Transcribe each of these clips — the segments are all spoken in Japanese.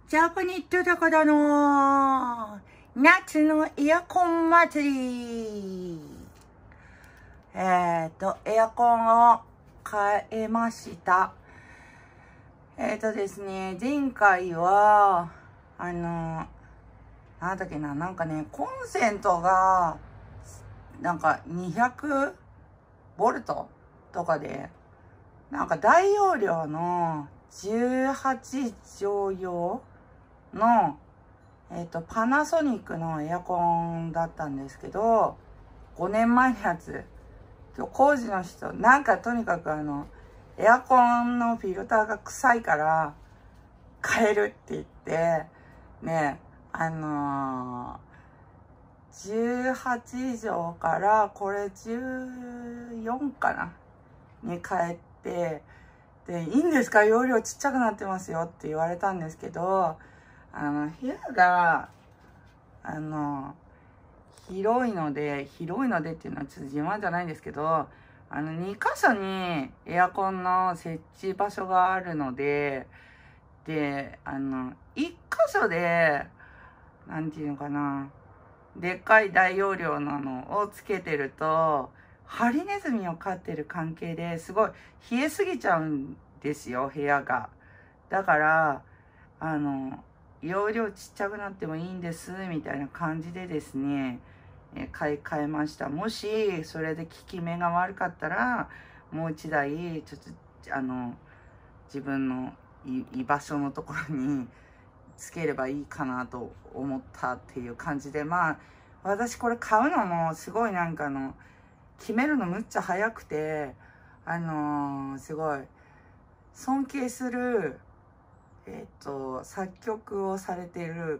ジャパニット高田の夏のエアコン祭り。エアコンを変えました。ですね、前回は、なんだっけな、なんかね、コンセントが、なんか200ボルトとかで、なんか大容量の18畳用の、パナソニックのエアコンだったんですけど、5年前のやつ、工事の人、なんかとにかくエアコンのフィルターが臭いから変えるって言って、ね、18畳からこれ14かなに変えて、で、いいんですか？容量ちっちゃくなってますよって言われたんですけど、部屋が、広いのでっていうのはちょっと自慢じゃないんですけど、2箇所にエアコンの設置場所があるので、で、1箇所で、なんていうのかな、でっかい大容量なのをつけてると、ハリネズミを飼ってる関係ですごい冷えすぎちゃうんですよ、部屋が。だから、容量ちっちゃくなってもいいんです、みたいな感じでですね、買い替えました。もし、それで効き目が悪かったら、もう一台、ちょっと、自分の居場所のところにつければいいかなと思ったっていう感じで、まあ、私これ買うのもすごいなんか決めるのむっちゃ早くて、すごい、尊敬する、作曲をされている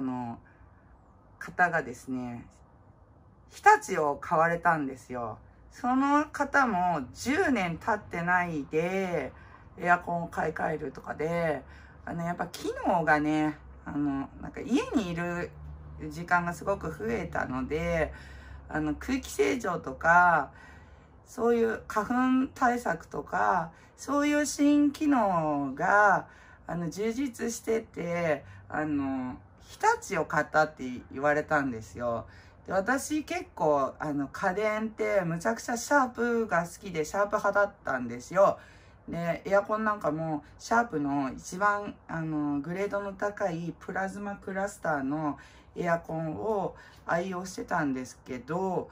方がですね、日立を買われたんですよ。その方も10年経ってないで、エアコンを買い替えるとかで、やっぱ機能がね、なんか家にいる時間がすごく増えたので、空気清浄とか、そういう花粉対策とか、そういう新機能が、充実してて、日立を買ったって言われたんですよ。で、私結構、家電ってむちゃくちゃシャープが好きで、シャープ派だったんですよ。で、エアコンなんかも、シャープの一番、グレードの高いプラズマクラスターのエアコンを愛用してたんですけど、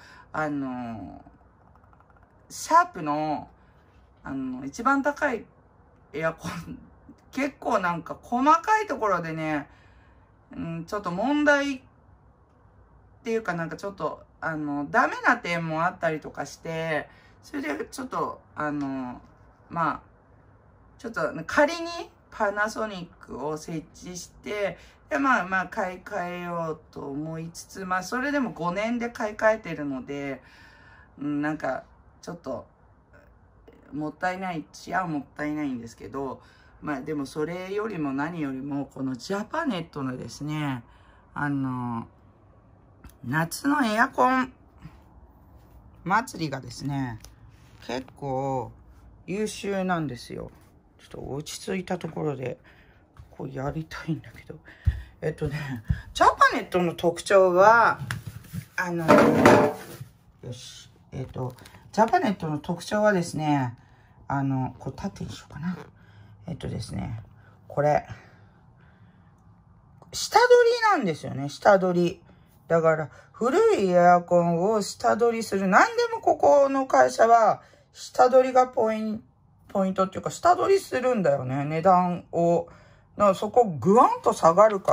シャープの、一番高いエアコン、結構なんか細かいところでね、ちょっと問題っていうかなんかちょっと、ダメな点もあったりとかして、それでちょっと、まあ、ちょっと仮にパナソニックを設置して、で、まあ買い替えようと思いつつ、まあそれでも5年で買い替えてるので、なんかちょっともったいないっちゃもったいないんですけど、まあでもそれよりも何よりもこのジャパネットのですね、夏のエアコン祭りがですね、結構優秀なんですよ。ちょっと落ち着いたところでこうやりたいんだけど、ジャパネットの特徴はよし、ジャパネットの特徴はですね、これ縦にしようかな。ですね、これ下取りなんですよね、下取り。だから古いエアコンを下取りする。何でもここの会社は下取りがポイントっていうか、下取りするんだよね、値段を。だからそこグワンと下がるから、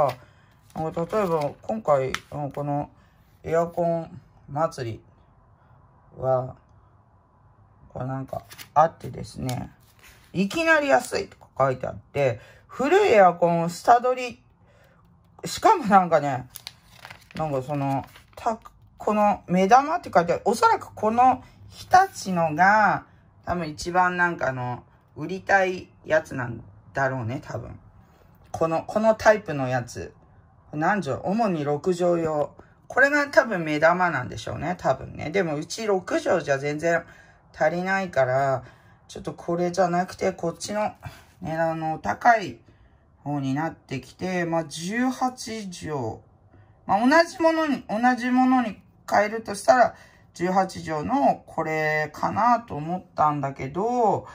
例えば今回このエアコン祭りはこれなんかあってですね、いきなり安いとか書いてあって、古いエアコンを下取り、しかもなんかね、なんかこの目玉って書いてある。おそらくこの日立のが、多分一番なんか売りたいやつなんだろうね、多分。このタイプのやつ。何畳？主に6畳用。これが多分目玉なんでしょうね、多分ね。でもうち6畳じゃ全然足りないから、ちょっとこれじゃなくて、こっちの値段の高い方になってきて、まあ、18畳。まあ、同じものに変えるとしたら、18畳のこれかなと思ったんだけど、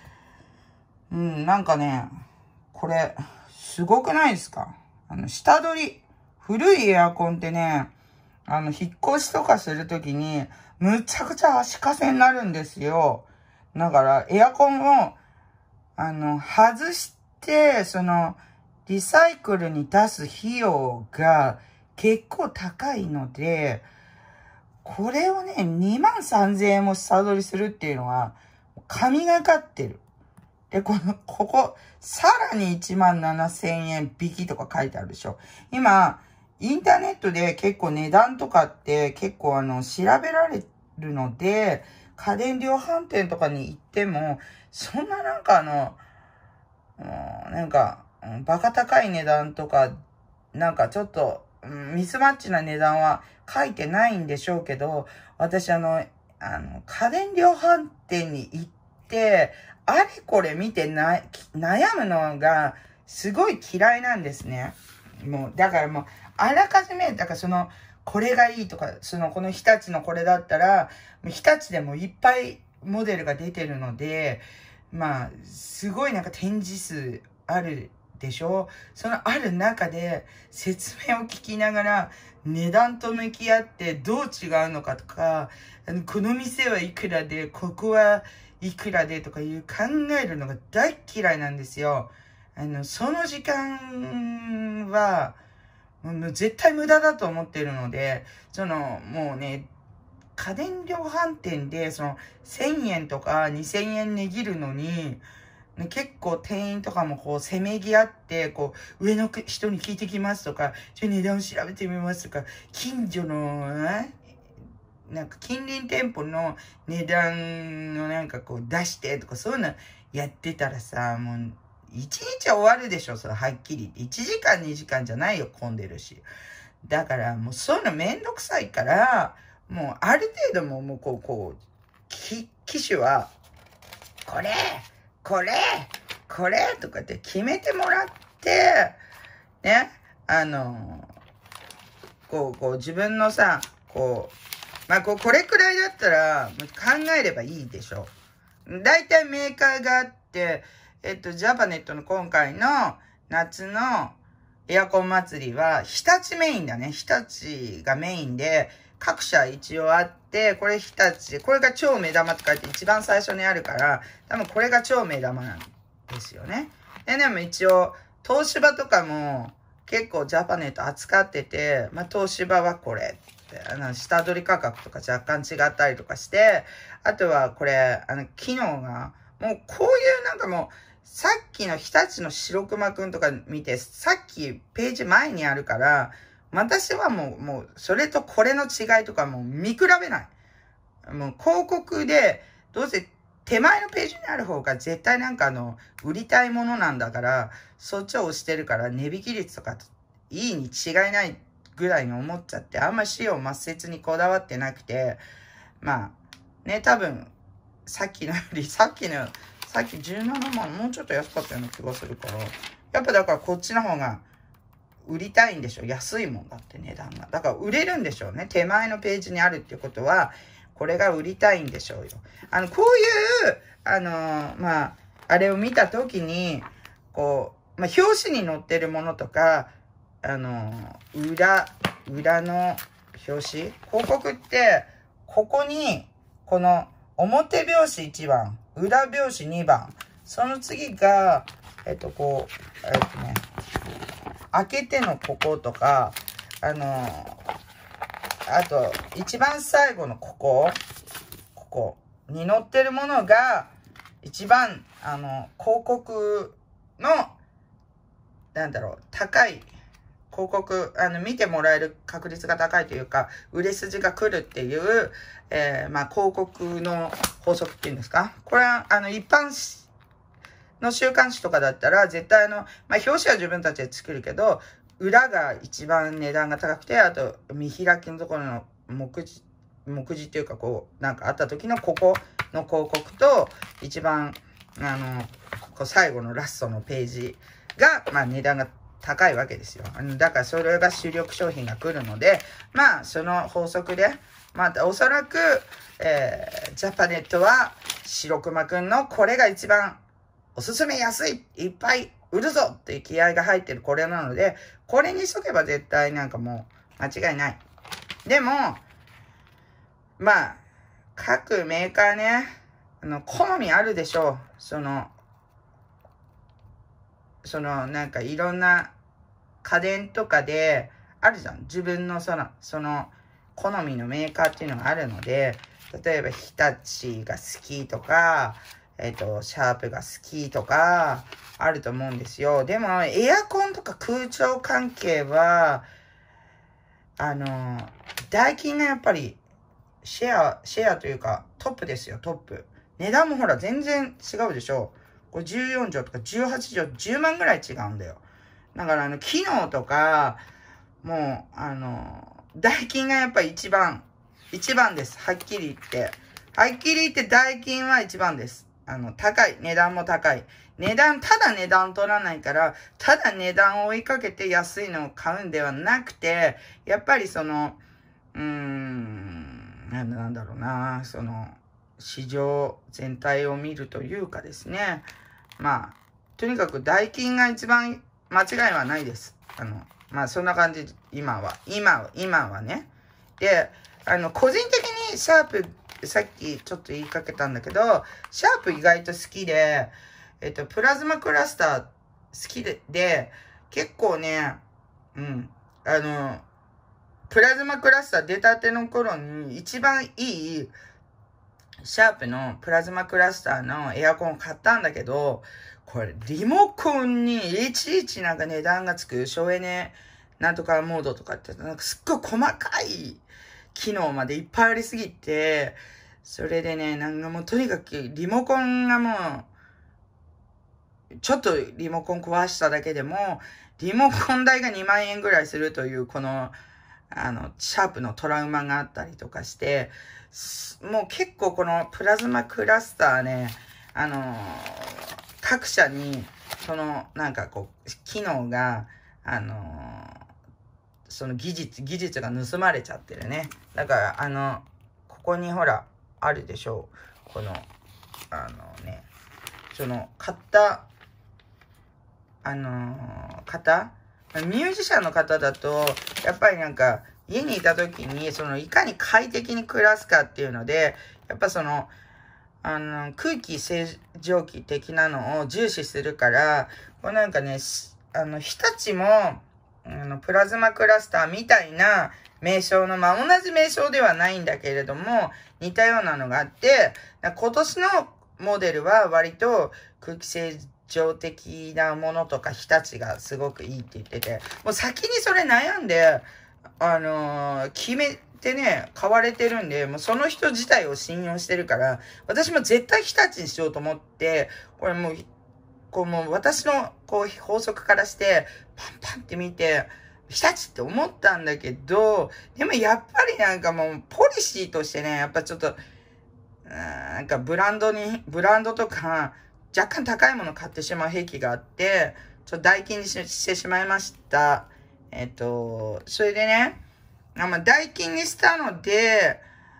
なんかね、これ、すごくないですか？下取り。古いエアコンってね、引っ越しとかするときに、むちゃくちゃ足かせになるんですよ。だから、エアコンを、外して、リサイクルに出す費用が結構高いので、これをね、23,000円も下取りするっていうのは、神がかってる。で、ここ、さらに17,000円引きとか書いてあるでしょ。今、インターネットで結構値段とかって結構調べられるので、家電量販店とかに行っても、そんななんかバカ高い値段とか、なんかちょっと、ミスマッチな値段は書いてないんでしょうけど、私家電量販店に行って、あれこれ見て悩むのがすごい嫌いなんですね。だからあらかじめ、これがいいとか、この日立のこれだったら、日立でもいっぱいモデルが出てるので、すごいなんか展示数あるでしょ？ある中で説明を聞きながら値段と向き合ってどう違うのかとか、この店はいくらで、ここはいくらでとかいう考えるのが大嫌いなんですよ。その時間は、もう絶対無駄だと思ってるので、もうね、家電量販店で、1000円とか2000円値切るのに、結構店員とかもせめぎ合って、上の人に聞いてきますとか、値段を調べてみますとか、近所の、近隣店舗の値段を出してとか、そういうのやってたらさ、もう、1日終わるでしょ、はっきり。1時間2時間じゃないよ、混んでるし。だから、もうそういうのめんどくさいから、もうある程度もう機種は、これとかって決めてもらって、ね、自分のさ、これくらいだったら考えればいいでしょ。だいたいメーカーがあって、ジャパネットの今回の夏のエアコン祭りは、日立メインだね。日立がメインで、各社一応あって、これ日立、これが超目玉って書いて一番最初にあるから、多分これが超目玉なんですよね。でも一応、東芝とかも結構ジャパネット扱ってて、東芝はこれって、下取り価格とか若干違ったりとかして、あとはこれ、機能が、もうこういうもう、さっきの日立の白熊くんとか見て、さっきページ前にあるから、私はもう、それとこれの違いとかもう見比べない。もう広告で、どうせ手前のページにある方が絶対売りたいものなんだから、そっちを押してるから値引き率とかいいに違いないぐらいに思っちゃって、あんま使用抹殺にこだわってなくて、多分、さっき17万、もうちょっと安かったような気がするから、やっぱだからこっちの方が売りたいんでしょ。安いもんだって値段が。だから売れるんでしょうね。手前のページにあるってことは、これが売りたいんでしょうよ。こういう、あれを見たときに、表紙に載ってるものとか、裏の表紙広告って、ここに、この表表紙1番、裏表紙2番、その次が、開けてのこことか、あと、一番最後のここに載ってるものが、一番、広告の、高い、広告、見てもらえる確率が高いというか、売れ筋が来るっていう、広告の法則っていうんですか？これは、一般の週刊誌とかだったら、絶対表紙は自分たちで作るけど、裏が一番値段が高くて、あと、見開きのところの目次っていうか、あった時のここの広告と、一番、最後のラストのページが、まあ値段が高いわけですよ。だからそれが主力商品が来るので、まあその法則で、またおそらく、ジャパネットは白熊くんのこれが一番おすすめ安い、いっぱい売るぞっていう気合が入ってるこれなので、これにしとけば絶対なんかもう間違いない。でも、まあ、各メーカーね、好みあるでしょう。なんかいろんな家電とかで、あるじゃん。自分の好みのメーカーっていうのがあるので、例えば日立が好きとか、シャープが好きとか、あると思うんですよ。でも、エアコンとか空調関係は、ダイキンがやっぱり、シェアというか、トップですよ、トップ。値段もほら、全然違うでしょ。これ14畳とか18畳、10万ぐらい違うんだよ。だから、機能とか、もう、ダイキンがやっぱり一番です。はっきり言って。はっきり言ってダイキンは一番です。高い。値段も高い。ただ値段取らないから、ただ値段を追いかけて安いのを買うんではなくて、やっぱりなんだろうな、市場全体を見るというかですね。まあ、とにかくダイキンが一番間違いはないです。まあ、そんな感じ、今はね。で、個人的にシャープ、さっきちょっと言いかけたんだけど、シャープ意外と好きで、プラズマクラスター好きで、結構ね、プラズマクラスター出たての頃に一番いいシャープのプラズマクラスターのエアコンを買ったんだけど、これリモコンにいちいちなんか値段がつく省エネなんとかモードとかってなんかすっごい細かい機能までいっぱいありすぎて、それでね、なんかもうとにかくリモコンがもう、ちょっとリモコン壊しただけでも、リモコン代が2万円ぐらいするという、この、シャープのトラウマがあったりとかして、もう結構このプラズマクラスターね、各社に、なんかこう、機能が、その技術が盗まれちゃってるね。だから、ここにほら、あるでしょう。この、買った、方ミュージシャンの方だと、やっぱりなんか、家にいた時に、いかに快適に暮らすかっていうので、やっぱ空気清浄機的なのを重視するから、これなんかね、日立も、プラズマクラスターみたいな名称の、まあ、同じ名称ではないんだけれども、似たようなのがあって、今年のモデルは割と空気清浄的なものとか日立がすごくいいって言ってて、もう先にそれ悩んで、決めてね、買われてるんで、もうその人自体を信用してるから、私も絶対日立にしようと思って、これもう、もう私の法則からして、パンパンって見て、日立って思ったんだけど、でもやっぱりなんかもう、ポリシーとしてね、やっぱちょっと、なんかブランドとか、若干高いもの買ってしまう癖があって、ちょっと代金にしてしまいました。それでね、代金にしたので、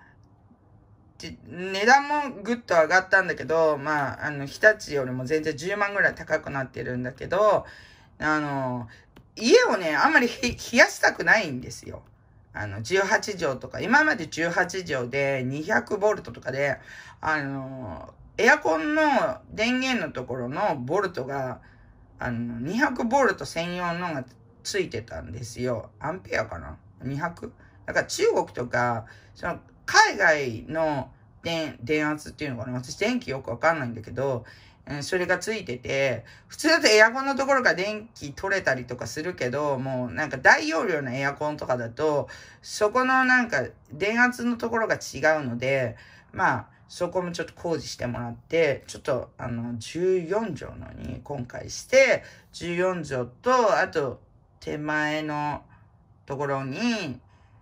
値段もぐっと上がったんだけど、日立よりも全然10万ぐらい高くなってるんだけど、家をね、あんまり冷やしたくないんですよ。18畳とか、今まで18畳で200ボルトとかで、エアコンの電源のところのボルトが、200ボルト専用のがついてたんですよ。アンペアかな ?200? だから中国とか、海外の電圧っていうのかな、私電気よくわかんないんだけど、それがついてて、普通だとエアコンのところが電気取れたりとかするけど、もうなんか大容量のエアコンとかだと、そこのなんか電圧のところが違うので、そこもちょっと工事してもらって、ちょっと14畳のに今回して、14畳と、あと手前のところに、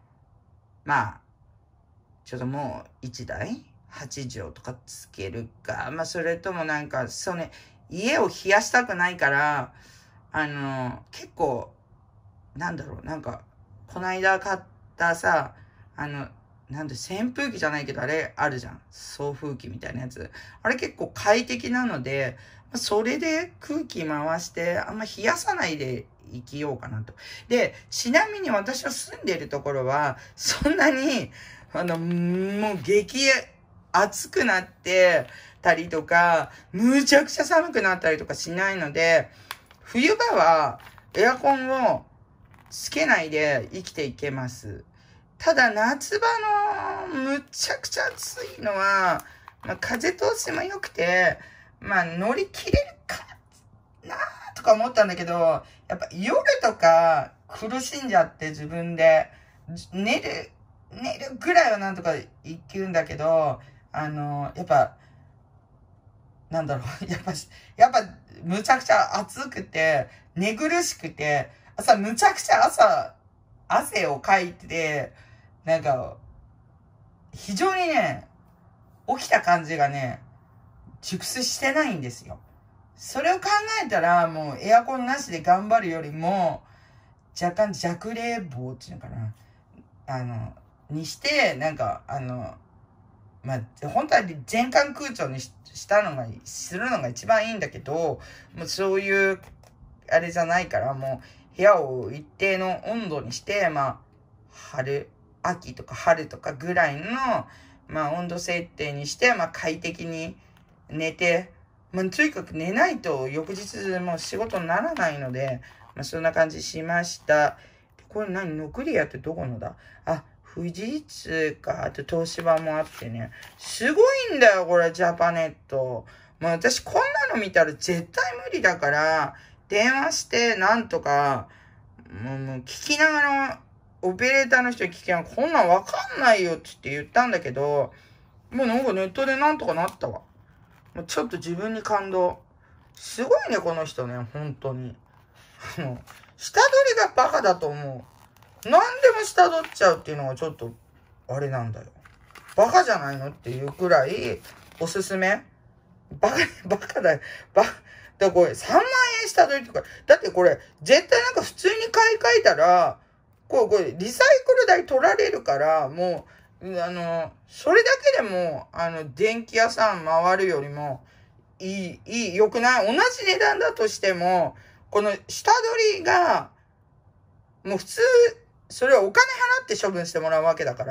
ちょっともう1台8畳とかつけるか、それともなんか、家を冷やしたくないから、 結構、なんだろう、なんか、こないだ買ったさ、扇風機じゃないけど、あれあるじゃん。送風機みたいなやつ。あれ結構快適なので、それで空気回して、あんま冷やさないで生きようかなと。で、ちなみに私の住んでいるところは、そんなに、もう激暑くなってたりとか、むちゃくちゃ寒くなったりとかしないので、冬場はエアコンをつけないで生きていけます。ただ夏場のむちゃくちゃ暑いのは、風通しも良くて、乗り切れるかなとか思ったんだけど、やっぱ夜とか苦しんじゃって自分で、寝るぐらいはなんとかいけるんだけど、やっぱ、なんだろう、やっぱ、むちゃくちゃ暑くて、寝苦しくて、むちゃくちゃ汗をかいて、なんか、非常にね、起きた感じがね、熟睡してないんですよ。それを考えたら、もうエアコンなしで頑張るよりも、若干弱冷房っていうのかな。にして、本当は全館空調にするのが一番いいんだけど、もうそういう、あれじゃないから、もう部屋を一定の温度にして、秋とか春とかぐらいの、温度設定にして、快適に寝て、とにかく寝ないと翌日もう仕事にならないので、そんな感じしました。これノクリアってどこのだ？富士通か、あと東芝もあってね。すごいんだよ、これ、ジャパネット。私こんなの見たら絶対無理だから、電話してなんとか、もう聞きながら、オペレーターの人に聞きながら、こんなんわかんないよって言ったんだけど、もうなんかネットでなんとかなったわ。もうちょっと自分に感動。すごいね、この人ね、本当に。下取りがバカだと思う。何でも下取っちゃうっていうのがちょっと、あれなんだよ。バカじゃないのっていうくらい、おすすめ。バカだよ。だこれ3万円下取りとか。だってこれ、絶対なんか普通に買い替えたら、これ、リサイクル代取られるから、もう、それだけでも、電気屋さん回るよりも、良くない？同じ値段だとしても、この下取りが、もう普通、それはお金払って処分してもらうわけだから、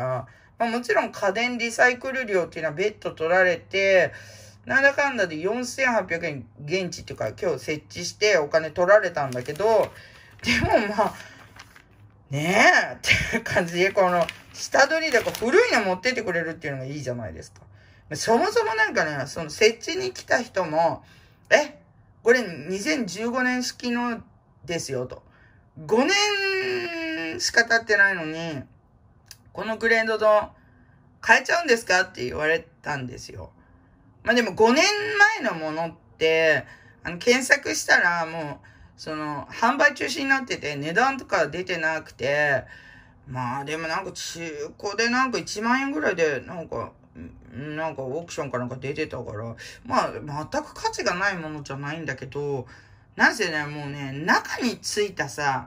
もちろん家電リサイクル料っていうのは別途取られて、なんだかんだで4800円現地っていうか今日設置してお金取られたんだけど、でもねえっていう感じで、この下取りで古いの持ってってくれるっていうのがいいじゃないですか。そもそもなんかね、その設置に来た人も、これ2015年式のですよと。5年しか経ってないのに、このグレードと変えちゃうんですかって言われたんですよ。でも5年前のものって、検索したらもう、販売中止になってて、値段とか出てなくて、でもなんか中古でなんか1万円ぐらいで、なんかオークションかなんか出てたから、全く価値がないものじゃないんだけど、なんせね、もうね、中についたさ、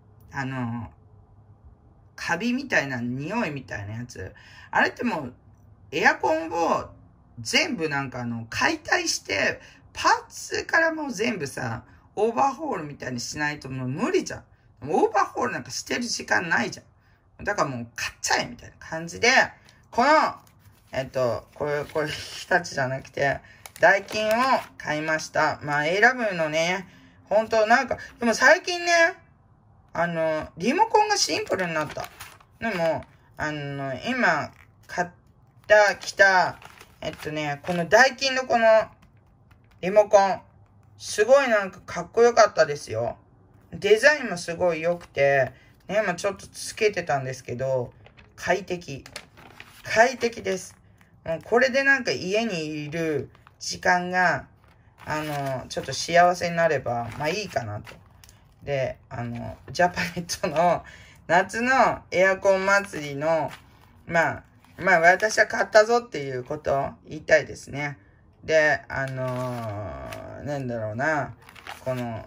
カビみたいな匂いみたいなやつ。あれってもう、エアコンを全部解体して、パーツからもう全部さ、オーバーホールみたいにしないともう無理じゃん。オーバーホールなんかしてる時間ないじゃん。だからもう買っちゃえみたいな感じで、この、これ日立じゃなくて、ダイキンを買いました。選ぶのね、本当でも最近ね、リモコンがシンプルになった。でも、今、来た、このダイキンのこの、リモコン、すごいかっこよかったですよ。デザインもすごい良くて、今ちょっとつけてたんですけど、快適です。これで家にいる時間が、ちょっと幸せになれば、いいかなと。で、ジャパネットの夏のエアコン祭りの、私は買ったぞっていうことを言いたいですね。で、なんだろうな、この、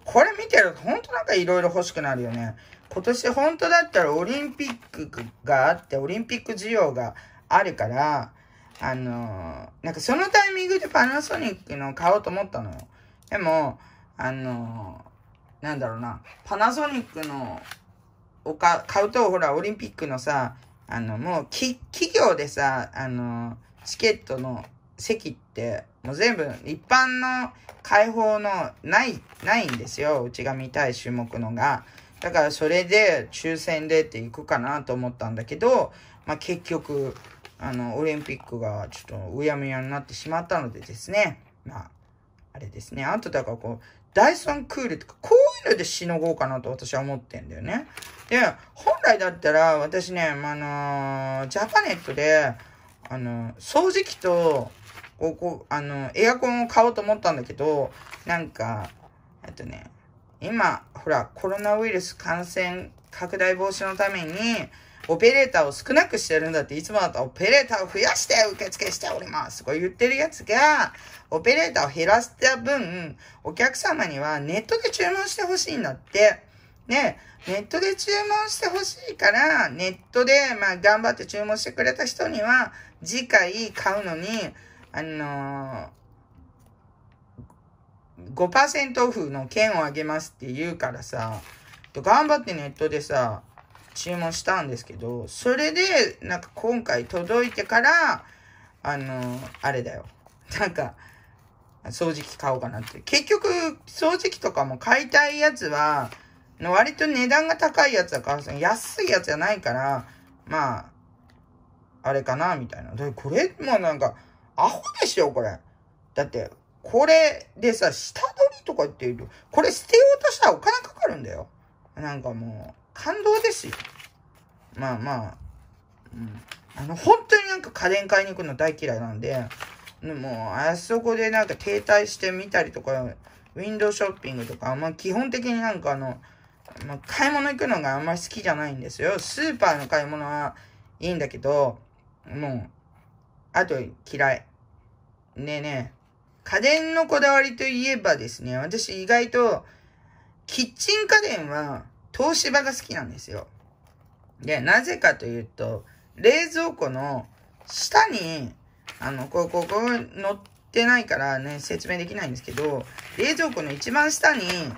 これ見てるとほんとなんかいろいろ欲しくなるよね。今年本当だったらオリンピックがあって、オリンピック需要があるから、なんかそのタイミングでパナソニックの買おうと思ったのよ。でも、なんだろうな、パナソニックの買うと、ほら、オリンピックのさ、もう、企業でさ、チケットの席って、もう全部、一般の開放のないんですよ。うちが見たい種目のが。だから、それで、抽選でって行くかなと思ったんだけど、まあ、結局、オリンピックがちょっとうやむやになってしまったのでですね。まあ、あれですね。あとだからこう、ダイソンクールとか、こういうのでしのごうかなと私は思ってんだよね。で、本来だったら、私ね、ジャパネットで、掃除機と、エアコンを買おうと思ったんだけど、なんか、今、ほら、コロナウイルス感染拡大防止のために、オペレーターを少なくしてるんだって、いつもだったらオペレーターを増やして受付しておりますとか言ってるやつが、オペレーターを減らした分、お客様にはネットで注文してほしいんだって。ね、ネットで注文してほしいから、ネットで、まあ、頑張って注文してくれた人には、次回買うのに、5% オフの券をあげますって言うからさ、頑張ってネットでさ、注文したんですけど、それで、なんか今回届いてから、あれだよ。なんか、掃除機買おうかなって。結局、掃除機とかも買いたいやつは、割と値段が高いやつだから、安いやつじゃないから、まあ、あれかな、みたいな。で、これもなんか、アホでしょ、これ。だって、これでさ、下取りとかって言うと、これ捨てようとしたらお金かかるんだよ。なんかもう、感動ですよ。まあまあ、本当になんか家電買いに行くの大嫌いなんで、もう、あそこでなんか停滞してみたりとか、ウィンドウショッピングとか、まあ基本的になんかまあ、買い物行くのがあんまり好きじゃないんですよ。スーパーの買い物はいいんだけど、もう、あと嫌い。ねえねえ、家電のこだわりといえばですね、私意外と、キッチン家電は東芝が好きなんですよ。で、なぜかというと、冷蔵庫の下に、こ載ってないからね、説明できないんですけど、冷蔵庫の一番下に、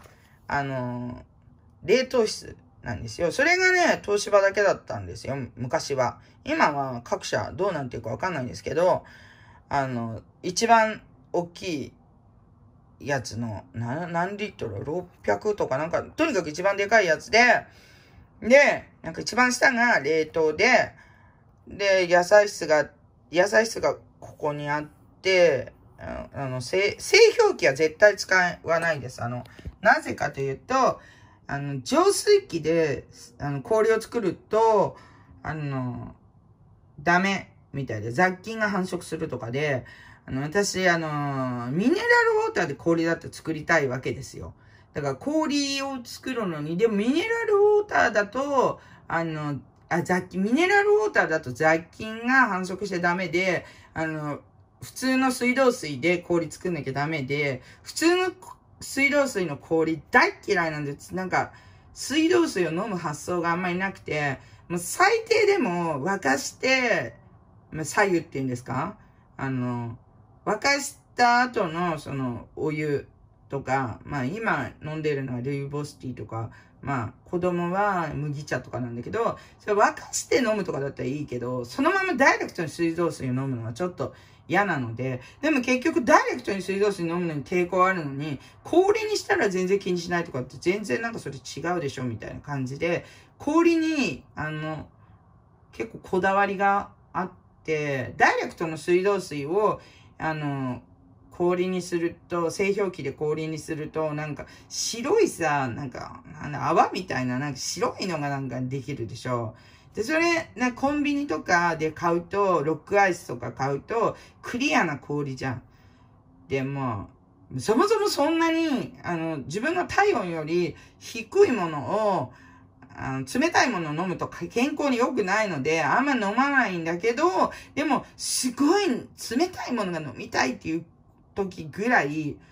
冷凍室なんですよ。それがね、東芝だけだったんですよ、昔は。今は各社どうなんていうかわかんないんですけど、一番大きいやつの、何リットル ?600 とかなんか、とにかく一番でかいやつで、なんか一番下が冷凍で、野菜室がここにあって、製氷機は絶対使わないです。なぜかというと、浄水器で、氷を作ると、ダメみたいで、雑菌が繁殖するとかで、私、ミネラルウォーターで氷だって作りたいわけですよ。だから氷を作るのに、でもミネラルウォーターだと、ミネラルウォーターだと雑菌が繁殖してダメで、普通の水道水で氷作んなきゃダメで、普通の水道水の氷大嫌いなんです。なんか、水道水を飲む発想があんまりなくて、もう最低でも沸かして、白湯って言うんですか？沸かした後のそのお湯とか、まあ今飲んでるのはルイボスティーとか、まあ子供は麦茶とかなんだけど、それ沸かして飲むとかだったらいいけど、そのままダイレクトに水道水を飲むのはちょっと嫌なので、でも結局ダイレクトに水道水飲むのに抵抗あるのに、氷にしたら全然気にしないとかって全然なんかそれ違うでしょみたいな感じで、氷に、結構こだわりがあって、ダイレクトの水道水を、氷にすると、製氷機で氷にすると、なんか白いさ、なんか、泡みたいな、なんか白いのがなんかできるでしょ。で、それ、コンビニとかで買うと、ロックアイスとか買うと、クリアな氷じゃん。でも、そもそもそんなに、自分の体温より低いものを、冷たいものを飲むと健康に良くないので、あんま飲まないんだけど、でも、すごい冷たいものが飲みたいっていう時ぐらい、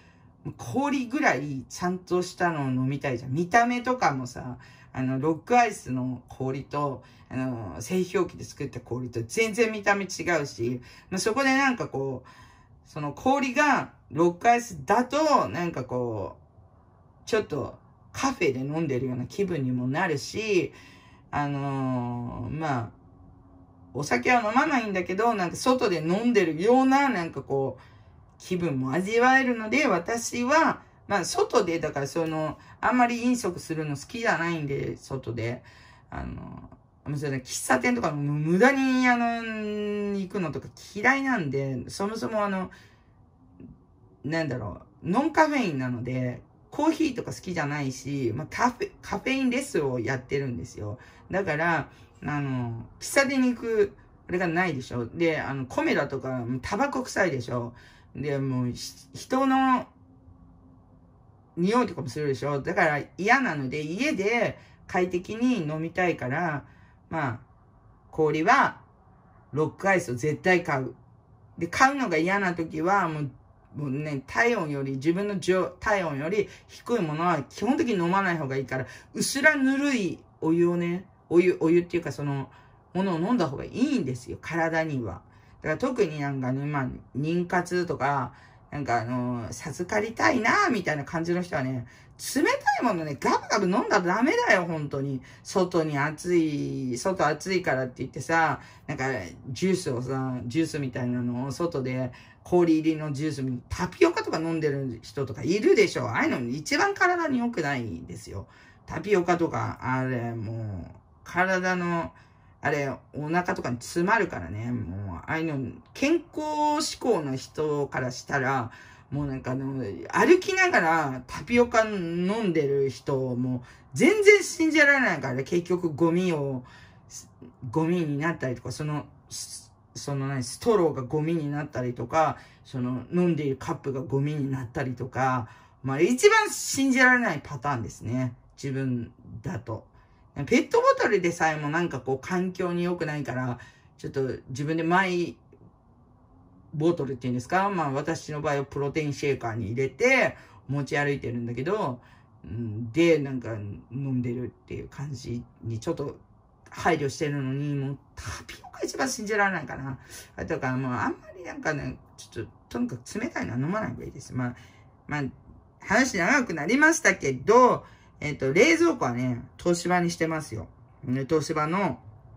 氷ぐらいちゃんとしたのを飲みたいじゃん。見た目とかもさ、ロックアイスの氷と、製氷機で作った氷と全然見た目違うし、まあ、そこでなんかこう、その氷がロックアイスだと、なんかこう、ちょっとカフェで飲んでるような気分にもなるし、まあ、お酒は飲まないんだけど、なんか外で飲んでるような、なんかこう、気分も味わえるので、私は、まあ、外で、だからあんまり飲食するの好きじゃないんで、外で、喫茶店とかも無駄に、行くのとか嫌いなんで、そもそもなんだろう、ノンカフェインなので、コーヒーとか好きじゃないし、まあ、カフェインレスをやってるんですよ。だから、喫茶店に行く、あれがないでしょ。で、コメダとか、タバコ臭いでしょ。で、もう、人の匂いとかもするでしょ。だから嫌なので、家で快適に飲みたいから、まあ、氷は、ロックアイスを絶対買う。で、買うのが嫌な時は、もうね、自分の体温より低いものは基本的に飲まない方がいいから、薄らぬるいお湯をね、お湯っていうかものを飲んだ方がいいんですよ、体には。だから特になんかね、まあ、妊活とか、なんか授かりたいなみたいな感じの人はね、冷たいものね、ガブガブ飲んだらダメだよ、本当に。外暑いからって言ってさ、なんか、ジュースみたいなのを外で、氷入りのジュース、タピオカとか飲んでる人とかいるでしょ。ああいうの一番体に良くないんですよ。タピオカとか、あれ、もう、体の、あれ、お腹とかに詰まるからね。もう、ああいうの、健康志向の人からしたら、もうなんか歩きながらタピオカ飲んでる人も全然信じられないから、結局ゴミになったりとか、ストローがゴミになったりとか、飲んでいるカップがゴミになったりとか、まあ一番信じられないパターンですね。自分だと。ペットボトルでさえもなんかこう環境に良くないから、ちょっと自分でマイボトルっていうんですか、まあ私の場合はプロテインシェーカーに入れて持ち歩いてるんだけど、で、なんか飲んでるっていう感じにちょっと配慮してるのに、もうタピオカ一番信じられないかな。だからもうあんまりなんかね、ちょっととにかく冷たいのは飲まない方がいいです。まあ、話長くなりましたけど、冷蔵庫はね、東芝にしてますよ。東芝の、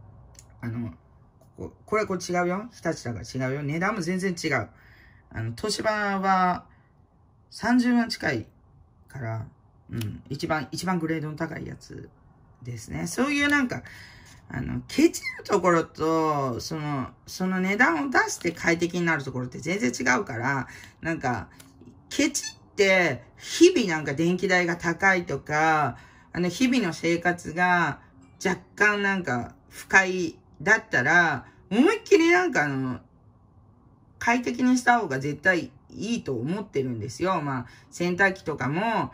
これ違うよ。日立だから違うよ。値段も全然違う。東芝は30万近いから、一番グレードの高いやつですね。そういうなんか、ケチるところと、その値段を出して快適になるところって全然違うから、なんか、ケチって、日々なんか電気代が高いとか、日々の生活が若干なんか不快だったら、思いっきりなんか快適にした方が絶対いいと思ってるんですよ。まあ、洗濯機とかも、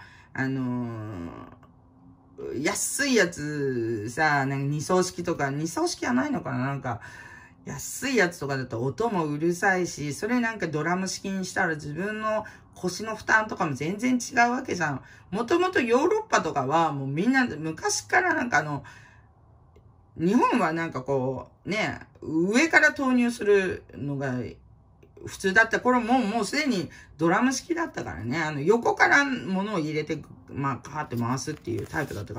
安いやつさ、なんか二層式はないのかな、なんか、安いやつとかだと音もうるさいし、それなんかドラム式にしたら自分の腰の負担とかも全然違うわけじゃん。もともとヨーロッパとかはもうみんな昔からなんか日本はなんかこう、ね、上から投入するのが普通だった頃もうすでにドラム式だったからね。横から物を入れて、まあ、カーって回すっていうタイプだったから、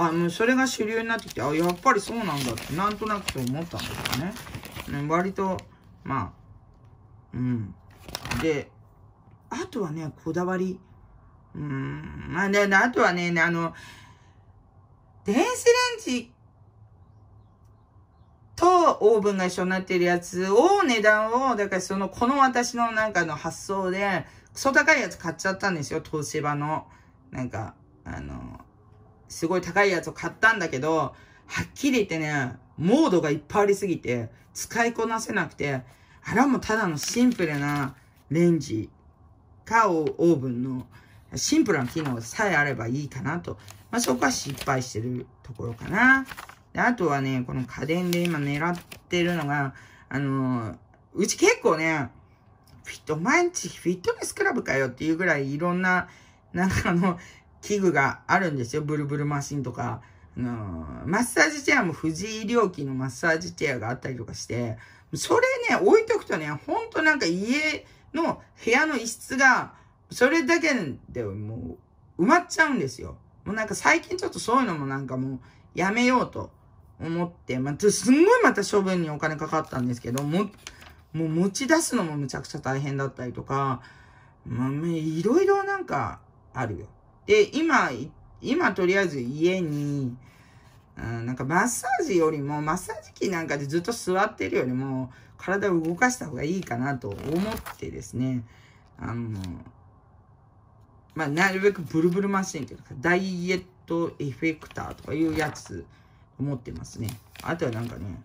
もうそれが主流になってきて、やっぱりそうなんだって、なんとなくそう思ったんだけどね。割と、まあ、で、あとはね、こだわり。あとはね、電子レンジとオーブンが一緒になってるやつを値段を、だからこの私のなんかの発想で、クソ高いやつ買っちゃったんですよ、東芝の。なんか、すごい高いやつを買ったんだけど、はっきり言ってね、モードがいっぱいありすぎて、使いこなせなくて、あれはもうただのシンプルなレンジかオーブンのシンプルな機能さえあればいいかなと。まあ、そこは失敗してるところかな。で、あとはね、この家電で今狙ってるのが、うち結構ね、 毎日フィットネスクラブかよっていうぐらいいろんな、なんか器具があるんですよ。ブルブルマシンとか。マッサージチェアも藤井良機のマッサージチェアがあったりとかして、それね、置いとくとね、ほんとなんか家の部屋の一室が、それだけでもう埋まっちゃうんですよ。もうなんか最近ちょっとそういうのもなんかもうやめようと思って、すんごいまた処分にお金かかったんですけど、もう持ち出すのもむちゃくちゃ大変だったりとか、いろいろなんかあるよ。で、今とりあえず家に、なんかマッサージよりも、マッサージ機なんかでずっと座ってるよりも、体を動かした方がいいかなと思ってですね、なるべくブルブルマシンというか、ダイエットエフェクターとかいうやつ持ってますね。あとはなんかね、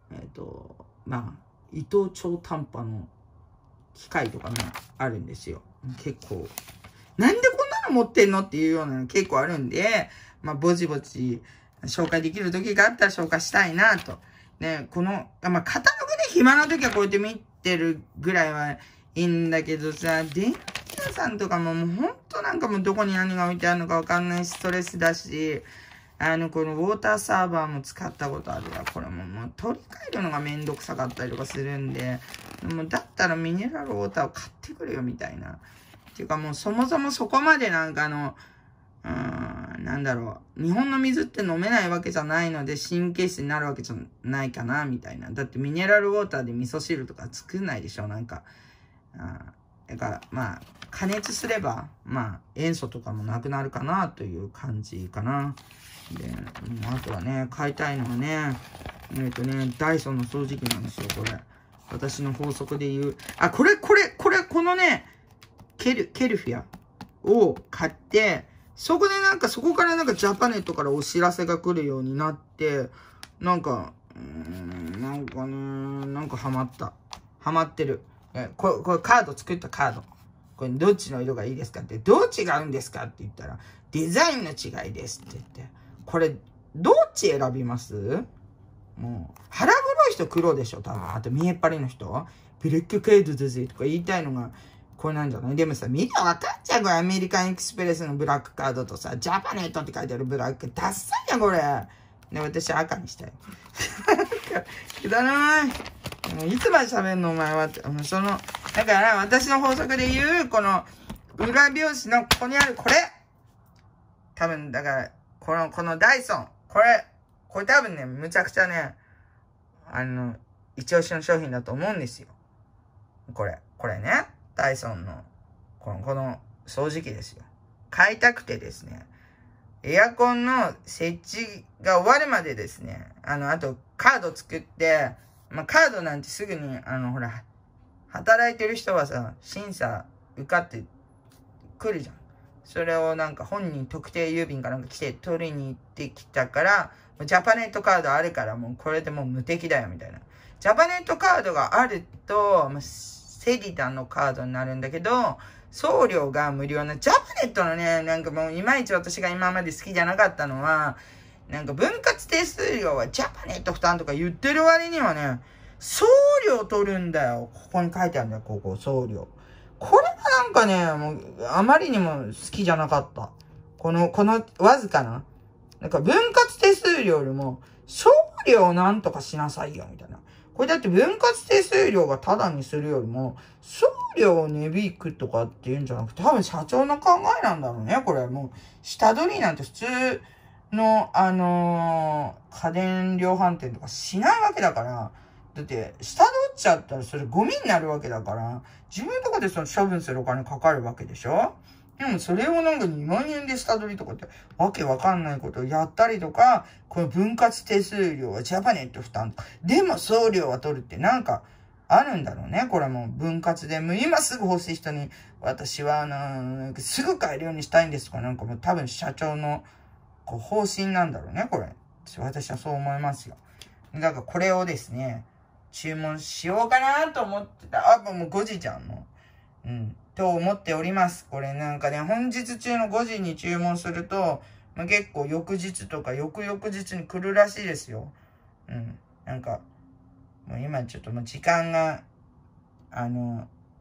伊藤超短波の機械とかね、あるんですよ。結構。なんでこんなの持ってんのっていうようなの結構あるんで、ぼちぼち紹介できる時があったら紹介したいなと。ね、カタログで暇な時はこうやって見てるぐらいはいいんだけどさ、電気屋さんとかもうほんとなんかもうどこに何が置いてあるのかわかんないし、ストレスだし、このウォーターサーバーも使ったことあるわ。これもう取り替えるのがめんどくさかったりとかするんで、もうだったらミネラルウォーターを買ってくるよみたいな。っていうかもうそもそもそこまでなんかなんだろう。日本の水って飲めないわけじゃないので神経質になるわけじゃないかな、みたいな。だってミネラルウォーターで味噌汁とか作んないでしょ、なんか。だから加熱すれば、塩素とかもなくなるかなという感じかな。で、あとはね、買いたいのはね、ダイソンの掃除機なんですよ、これ。私の法則で言う。このね、ケルフィアを買って、そこからなんかジャパネットからお知らせが来るようになって、なんかハマってる。これカード作ったカード。これどっちの色がいいですかって、どう違うんですかって言ったら、デザインの違いですって言って。これ、どっち選びます？もう、腹黒い人黒でしょ、多分。あと見えっ張りの人。ブレックカードだぜとか言いたいのが、これなんじゃない？でもさ、見りゃ分かっちゃう。これアメリカンエクスプレスのブラックカードとさ、ジャパネットって書いてあるブラック。ダッサいやん、これ。で、私赤にしたよ。くだらない。いつまで喋んのお前はって。だから私の法則で言う、この、裏表紙のここにあるこれ。多分、だから、このダイソン。これ多分ね、むちゃくちゃね、一押しの商品だと思うんですよ。これね。ダイソンの、この掃除機ですよ。買いたくてですね、エアコンの設置が終わるまでですね、あとカード作って、カードなんてすぐに、働いてる人はさ、審査受かってくるじゃん。それをなんか本人特定郵便かなんか来て取りに行ってきたから、ジャパネットカードあるからもうこれでもう無敵だよみたいな。ジャパネットカードがあると、セリダのカードになるんだけど、送料が無料な。ジャパネットのね、なんかもういまいち私が今まで好きじゃなかったのは、なんか分割手数料はジャパネット負担とか言ってる割にはね、送料取るんだよ。ここに書いてあるんだよ、ここ、送料。これがなんかね、もう、あまりにも好きじゃなかった。このわずかな。なんか分割手数料よりも、送料なんとかしなさいよ、みたいな。これだって分割手数料がタダにするよりも、送料を値引くとかっていうんじゃなくて、多分社長の考えなんだろうね、これ。もう、下取りなんて普通の、家電量販店とかしないわけだから、だって、下取っちゃったらそれゴミになるわけだから、自分とかでその処分するお金かかるわけでしょ？でもそれをなんか2万円で下取りとかってわけわかんないことをやったりとか、この分割手数料はジャパネット負担とか、でも送料は取るってなんかあるんだろうね。これも分割で、もう今すぐ欲しい人に私はなんかすぐ買えるようにしたいんですとか、なんかもう多分社長のこう方針なんだろうね、これ。私はそう思いますよ。だからこれをですね、注文しようかなと思ってた。もう5時じゃん、もう。と思っております。これなんかね、本日中の5時に注文すると、結構翌日とか翌々日に来るらしいですよ。なんか、もう今ちょっともう時間が、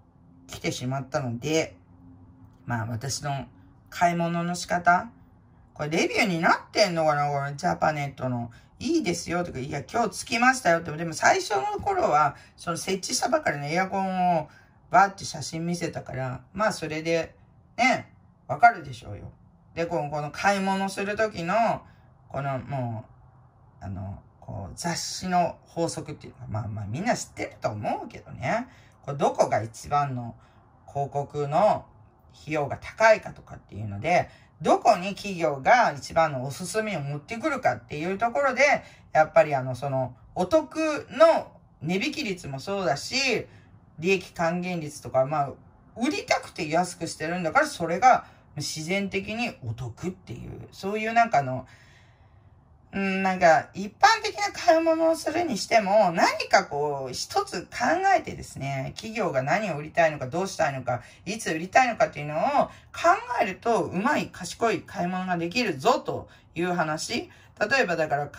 来てしまったので、まあ私の買い物の仕方、これレビューになってんのかな、このジャパネットの。いいですよとか、いや今日着きましたよって。でも最初の頃は、その設置したばかりのエアコンをバーって写真見せたから、まあそれでね、わかるでしょうよ。で、この買い物するときの、このもう、こう雑誌の法則っていうのが、まあみんな知ってると思うけどね。これどこが一番の広告の費用が高いかとかっていうので、どこに企業が一番のおすすめを持ってくるかっていうところで、やっぱりそのお得の値引き率もそうだし、利益還元率とか、まあ、売りたくて安くしてるんだから、それが自然的にお得っていう、そういうなんかなんか一般的な買い物をするにしても、何かこう一つ考えてですね、企業が何を売りたいのか、どうしたいのか、いつ売りたいのかっていうのを考えると、うまい賢い買い物ができるぞという話。例えばだから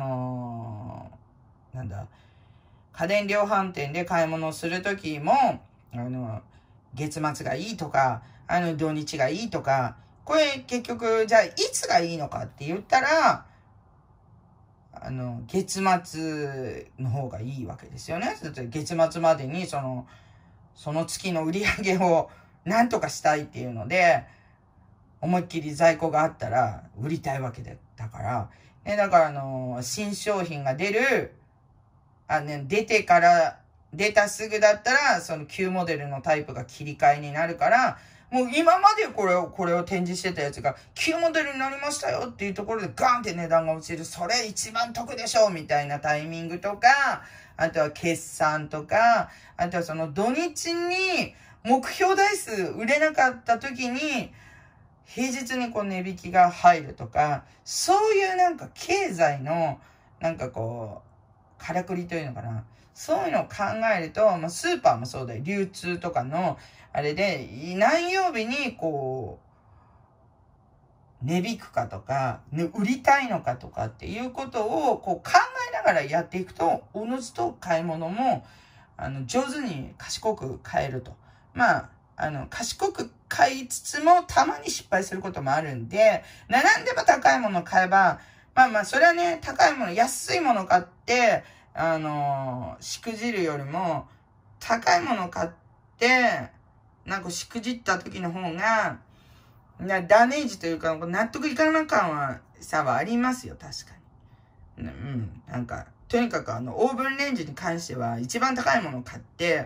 家電量販店で買い物をするときも、月末がいいとか、土日がいいとか、これ結局、じゃあいつがいいのかって言ったら、月末の方がいいわけですよね。月末までにその月の売り上げをなんとかしたいっていうので、思いっきり在庫があったら売りたいわけだから。だから新商品が出たすぐだったら、その旧モデルのタイプが切り替えになるから、もう今までこれを展示してたやつが、旧モデルになりましたよっていうところでガーンって値段が落ちる。それ一番得でしょみたいなタイミングとか、あとは決算とか、あとはその土日に目標台数売れなかった時に、平日にこう値引きが入るとか、そういうなんか経済の、なんかこう、からくりというのかな。そういうのを考えると、まあ、スーパーもそうだよ。流通とかの、あれで、何曜日にこう、値引くかとか、売りたいのかとかっていうことをこう考えながらやっていくと、おのずと買い物も、上手に賢く買えると。まあ、賢く買いつつも、たまに失敗することもあるんで、何でも高いものを買えば、まあ、それはね、高いもの、安いもの買って、しくじるよりも、高いものを買って、なんかしくじった時の方が、ダメージというか、納得いかな感はありますよ、確かに。なんか、とにかくオーブンレンジに関しては、一番高いものを買って、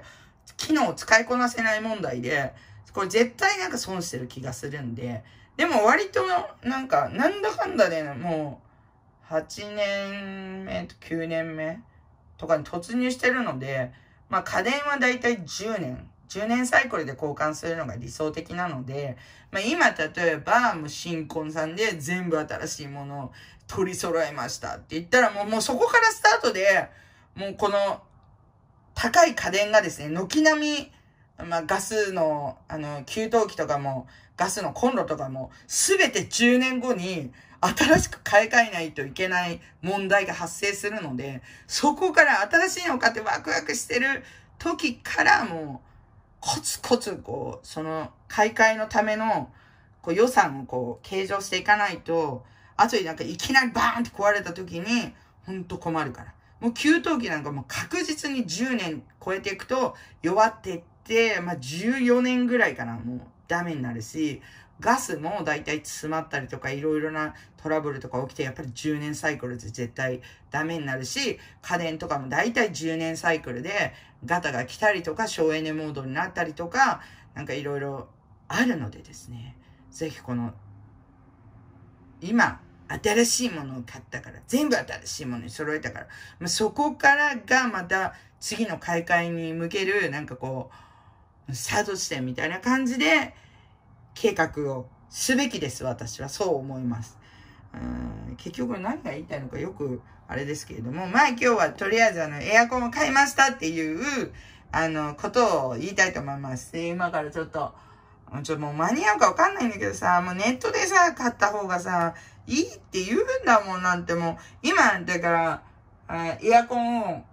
機能を使いこなせない問題で、これ絶対なんか損してる気がするんで、でも割と、なんか、なんだかんだで、もう、8年目と9年目とかに突入してるので、まあ家電はだいたい10年サイクルで交換するのが理想的なので、まあ今例えば、もう新婚さんで全部新しいものを取り揃えましたって言ったらもうそこからスタートで、もうこの高い家電がですね、軒並み、まあガスの、給湯器とかも、ガスのコンロとかも、すべて10年後に新しく買い替えないといけない問題が発生するので、そこから新しいのを買ってワクワクしてる時からもう、コツコツこう、その買い替えのためのこう予算をこう計上していかないと、後になんかいきなりバーンって壊れた時に、ほんと困るから。もう給湯器なんかもう確実に10年超えていくと弱っていって、まあ14年ぐらいかな、もうダメになるし、ガスもだいたい詰まったりとかいろいろなトラブルとか起きて、やっぱり10年サイクルで絶対ダメになるし、家電とかもだいたい10年サイクルでガタが来たりとか省エネモードになったりとか、なんかいろいろあるのでですね、ぜひこの今新しいものを買ったから、全部新しいものに揃えたから、そこからがまた次の買い替えに向けるなんかこうスタート地点みたいな感じで計画をすべきです。私はそう思います。結局何が言いたいのかよくあれですけれども、まあ今日はとりあえずエアコンを買いましたっていうことを言いたいと思います。今からちょっともう間に合うかわかんないんだけどさ、もうネットでさ買った方がさいいって言うんだもん。なんてもう今だからエアコンを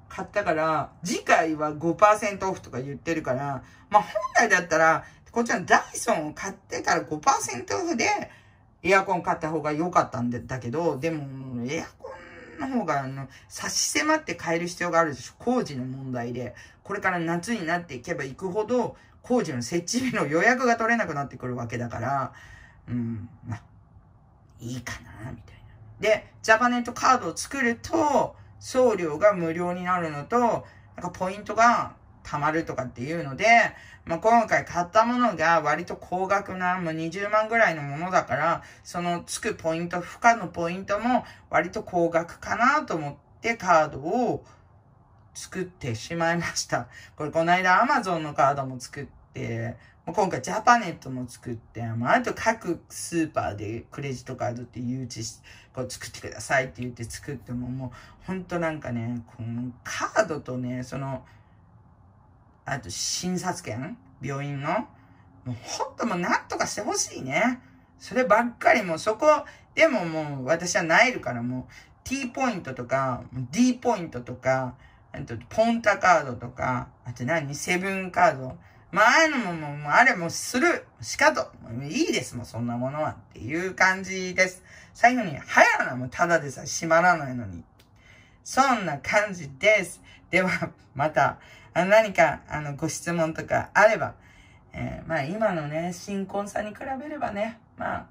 買ったから、次回は 5% オフとか言ってるから、まあ本来だったら、こっちのダイソンを買ってから 5% オフでエアコン買った方が良かったんだけど、でもエアコンの方が差し迫って買える必要があるでしょ。工事の問題で。これから夏になっていけばいくほど、工事の設置日の予約が取れなくなってくるわけだから、まあ、いいかな、みたいな。で、ジャパネットカードを作ると、送料が無料になるのと、なんかポイントが貯まるとかっていうので、まあ、今回買ったものが割と高額な、もう20万ぐらいのものだから、そのつくポイント、付加のポイントも割と高額かなと思ってカードを作ってしまいました。これこの間 Amazon のカードも作って、今回ジャパネットも作って、あと各スーパーでクレジットカードって誘致し、こう作ってくださいって言って作っても、ほんとなんかね、このカードとね、あと診察券病院のほんとなんとかしてほしいね。そればっかりそこ、でももう私はナイルからT ポイントとか、D ポイントとか、ポンタカードとか、あとセブンカード。ああいうのもあれする。しかと。いいです、そんなものは。っていう感じです。最後に、早なもただでさ、閉まらないのに。そんな感じです。では、また、何か、ご質問とかあれば、今のね、新婚さんに比べればね、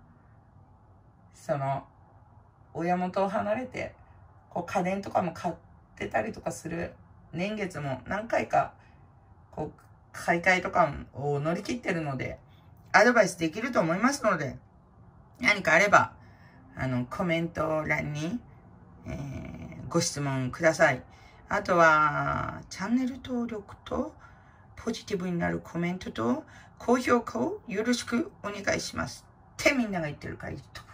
親元を離れて、家電とかも買ってたりとかする年月も何回か、買い替えとかを乗り切ってるので、アドバイスできると思いますので、何かあれば、コメント欄に、ご質問ください。あとは、チャンネル登録と、ポジティブになるコメントと、高評価をよろしくお願いします。ってみんなが言ってるから言っとく。